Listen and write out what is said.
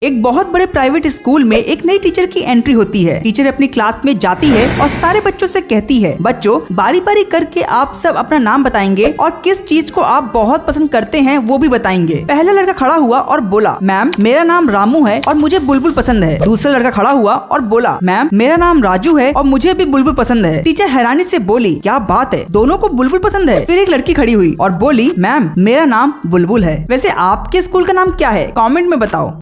एक बहुत बड़े प्राइवेट स्कूल में एक नई टीचर की एंट्री होती है। टीचर अपनी क्लास में जाती है और सारे बच्चों से कहती है, बच्चों बारी बारी करके आप सब अपना नाम बताएंगे और किस चीज को आप बहुत पसंद करते हैं वो भी बताएंगे। पहला लड़का खड़ा हुआ और बोला, मैम मेरा नाम रामू है और मुझे बुलबुल पसंद है। दूसरा लड़का खड़ा हुआ और बोला, मैम मेरा नाम राजू है और मुझे भी बुलबुल पसंद है। टीचर हैरानी से बोली, क्या बात है, दोनों को बुलबुल पसंद है। फिर एक लड़की खड़ी हुई और बोली, मैम मेरा नाम बुलबुल है। वैसे आपके स्कूल का नाम क्या है, कमेंट में बताओ।